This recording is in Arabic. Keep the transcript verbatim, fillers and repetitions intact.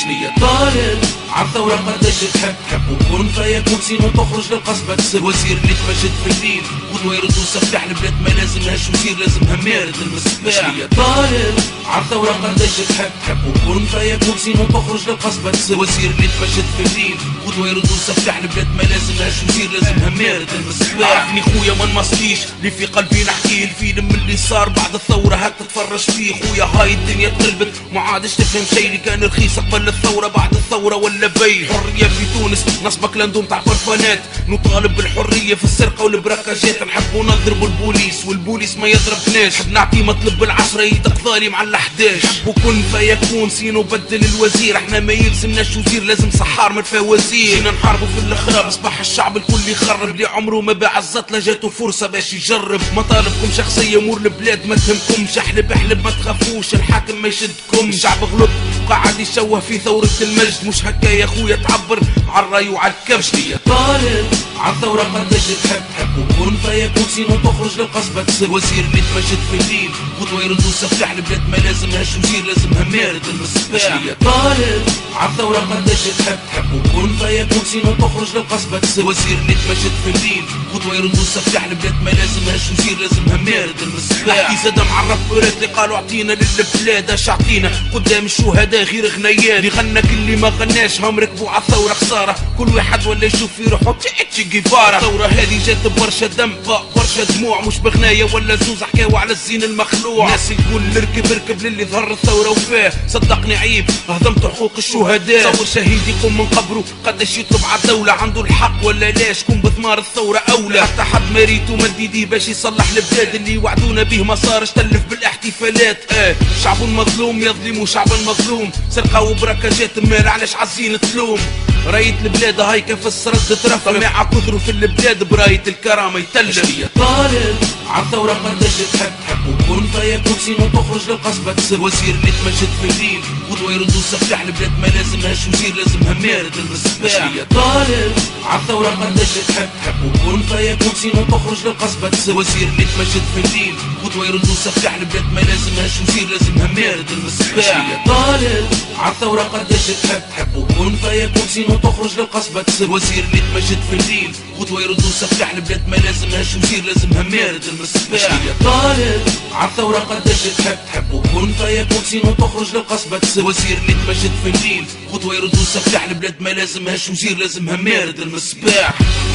شنيا طالب عالثورة قداش تحب تحب وكون فيكون سين وتخرج للقصبة تسب وزير اللي تمجد في الليل قدوة يرد وسفاح البلاد ما لازمهاش وزير لازمها مارد المسباح شنيا طالب عالثورة قداش تحب تحب وكون فيكون سين وتخرج للقصبة تسب وزير اللي تمجد في الليل قدوة يرد وسفاح البلاد ما لازمهاش وزير لازمها مارد المسباح عرفني خويا ما نمسكيش اللي في قلبي نحكيه الفيلم اللي صار بعد الثورة هاك تتفرج فيه خويا هاي الدنيا تقلبت ما عادش تفهم شي اللي كان رخيص قبل الثورة بعد الثورة ولا بي حرية في تونس نصبك لندوم تاع برفانات نطالب بالحرية في السرقة والبراكاجات نحبوا نضربوا البوليس والبوليس ما يضربناش حب نعطي مطلب بالعشرة يدق ظالم على الحداش حبوا كن فيكون سينو بدل الوزير احنا ما يلزمناش وزير لازم سحار من الفوازير جينا نحاربوا في الاخراب اصبح الشعب الكل يخرب اللي عمره ما باع الزطلة جاتو فرصة باش يجرب مطالبكم شخصية امور البلاد ما تهمكمش احلب احلب ما تخافوش الحاكم ما يشدكم الشعب غلط قاعد يشوه في ثورة المجد مش هكا يا خويا تعبر عالراي وعالكبش يا طالب عالثورة قداش تحب تحب وكون فيكون سين وتخرج للقصبة تسب وزير اللي تمجد في الليل قدوة يرد وسفاح البلاد ما لازمهاش وزير لازمها مارد المسباح يا طالب عالثورة قداش تحب تحب وكون فيكون سين وتخرج للقصبة تسب وزير اللي تمجد في الليل قدوة يرد وسفاح البلاد ما لازمهاش وزير لازمها مارد المسباح احكي زاد مع الرابرات اللي قالوا اعطينا للبلاد اش اعطينا قدام الشهداء غير غنيان اللي غنى كل اللي ما غناش هم ركبوا عالثورة خسارة كل واحد ولا يشوف في روحه تشي جيفارة الثورة هذه جات برشا دم برشا دموع مش بغناية ولا زوز حكاو على الزين المخلوع الناس الكل ركب ركب للي ظهر الثورة وفاه صدقني عيب هضمت حقوق الشهداء تصور شهيد يقوم من قبره قداش يطلب عالدولة عنده الحق ولا لا شكون بثمار الثورة أولى حتى حد ما ريتو مد يديه باش يصلح البلاد اللي وعدونا به ما صارش تلف بالاحتفالات اه شعب مظلوم يظلموا شعب مظلوم سرقة وبراكاجات مال علاش عزين تلوم راية البلاد هاي كيف السرد ترفع مع كثروا في البلاد براية الكرامة يتلف يا طالب عالثورة قداش تحب تحب وكون فيكون سين وتخرج للقصبة تسب وزير اللي تمجد في الليل قدوة يرد وسفاح البلاد ما لازمهاش وزير لازمها مارد المسباح يا طالب عالثورة قداش تحب تحب وكون فيكون سين وتخرج للقصبة تسب وزير اللي تمجد في الليل قدوة يرد وسفاح البلاد ما لازمهاش وزير لازمها مارد المسباح يا طالب عالثورة قداش تحب تحب وكون فيكون سين وتخرج للقصبة تسب وزير اللي تمجد في الليل قدوة يرد وسفاح البلاد ما لازمهاش وزير لازمها مارد المسباح يا طالب عالثورة قداش تحب تحب وكون فيكون سين وتخرج للقصبة تسب وزير اللي تمجد في الليل قدوة يرد وسفاح البلاد ما لازمهاش وزير لازمها مارد المسباح